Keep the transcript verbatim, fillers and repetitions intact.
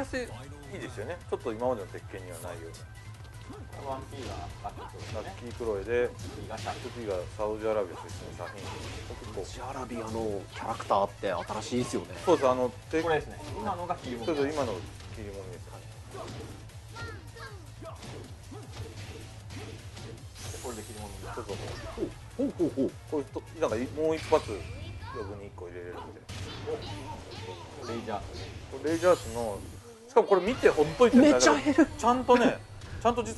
せいいですよね。ちょっと今までの鉄拳にはないような。 ワンピーがラッキーラッキークロエで、 次がシャフ次がサウジアラビアと一緒にシャヒーン。 サウジアラビアのキャラクターって新しいですよね。 そうです、あの、鉄これですね。今のが切り物。 そうです、今の切り物です。 これで切り物になる。 そうそうそう。 ほうほうほう。 こういうと、なんかもう一発余分にいっこ入れれるんで。 レイジャースね。 レイジャースの、しかもこれ見てほっといてめっちゃ減る。 ちゃんとね、ちゃんと実は